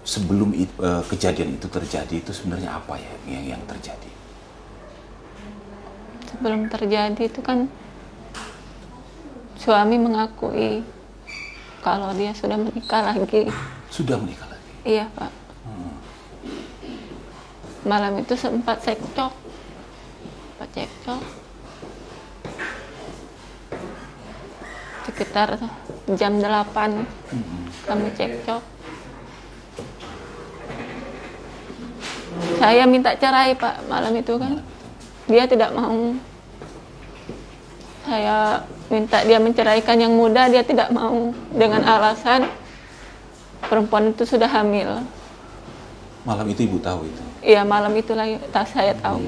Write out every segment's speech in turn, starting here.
sebelum kejadian itu terjadi itu sebenarnya apa ya yang terjadi? Sebelum terjadi itu kan suami mengakui kalau dia sudah menikah lagi. Sudah menikah lagi? Iya, Pak. Malam itu sempat cekcok. Sekitar jam 8 kami cekcok. Saya minta cerai, Pak, malam itu kan. Dia tidak mau. Saya minta dia menceraikan yang muda, dia tidak mau. Dengan alasan perempuan itu sudah hamil. Malam itu Ibu tahu itu? Iya, malam itulah saya tahu.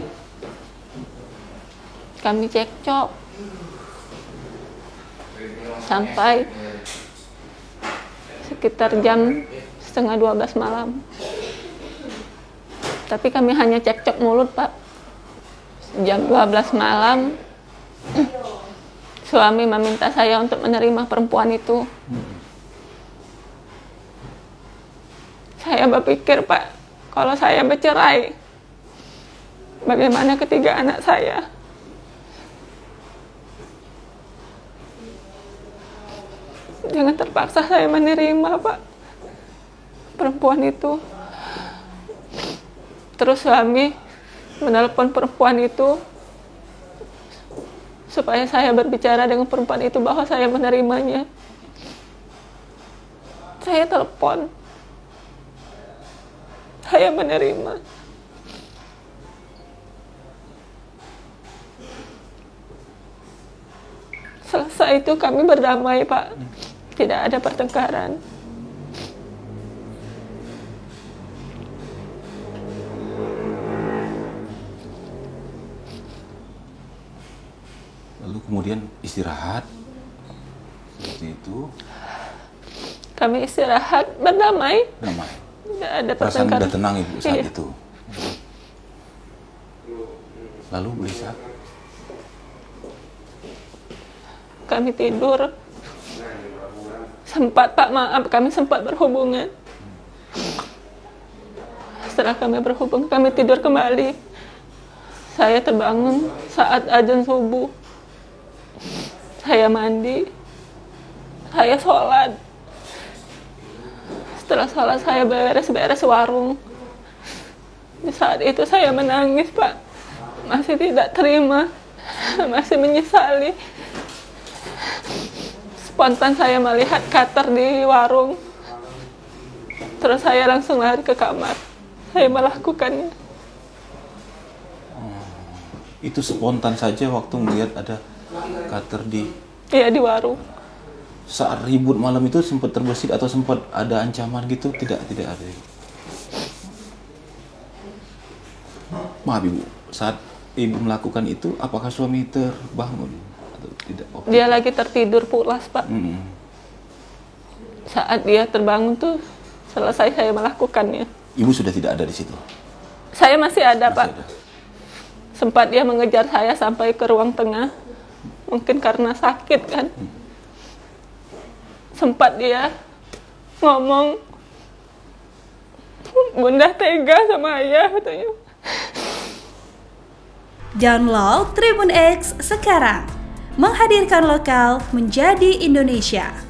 Kami cekcok sampai sekitar jam 11:30 malam. Tapi kami hanya cekcok mulut, Pak. Jam 12 malam suami meminta saya untuk menerima perempuan itu. Saya berpikir, Pak, kalau saya bercerai, bagaimana ketiga anak saya? Jangan terpaksa saya menerima, Pak, perempuan itu. Terus suami menelpon perempuan itu supaya saya berbicara dengan perempuan itu bahwa saya menerimanya. Saya telepon. Saya menerima. Selesai itu kami berdamai, Pak. Tidak ada pertengkaran. Lalu kemudian istirahat seperti itu. Kami istirahat, berdamai. Damai. Tidak ada Perasaan pertengkaran. udah tenang Ibu saat Iya. itu. Lalu Bu Lisa? Kami tidur. Sempat, Pak, maaf, kami sempat berhubungan. Setelah kami berhubungan, kami tidur kembali. Saya terbangun saat azan subuh. Saya mandi. Saya sholat. Setelah sholat, saya beres-beres warung. Di saat itu saya menangis, Pak. Masih tidak terima. Masih menyesali. Spontan saya melihat cutter di warung. Terus saya langsung lari ke kamar. Saya melakukannya. Itu spontan saja waktu melihat ada cutter di... Iya, di warung. Saat ribut malam itu sempat terbesit atau sempat ada ancaman gitu? Tidak ada. Maaf Ibu, saat Ibu melakukan itu, apakah suami terbangun atau tidak? Dia lagi tertidur pulas, Pak. Saat dia terbangun tuh, selesai saya melakukannya. Ibu sudah tidak ada di situ? Saya masih ada, Masih Pak. ada. Sempat dia mengejar saya sampai ke ruang tengah. Mungkin karena sakit kan. Sempat dia ngomong, Bunda tega sama ayah, katanya. Download Tribun X sekarang, menghadirkan lokal menjadi Indonesia.